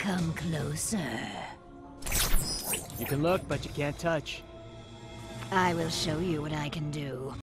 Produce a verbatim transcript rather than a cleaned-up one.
Come closer. You can look, but you can't touch. I will show you what I can do.